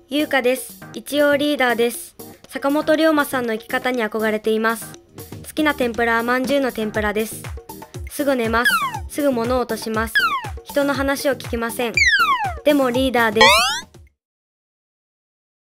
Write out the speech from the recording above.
ゆうかです。一応リーダーです。坂本龍馬さんの生き方に憧れています。好きな天ぷらはまんじゅうの天ぷらです。すぐ寝ます。すぐ物を落とします。人の話を聞きません。でもリーダーです。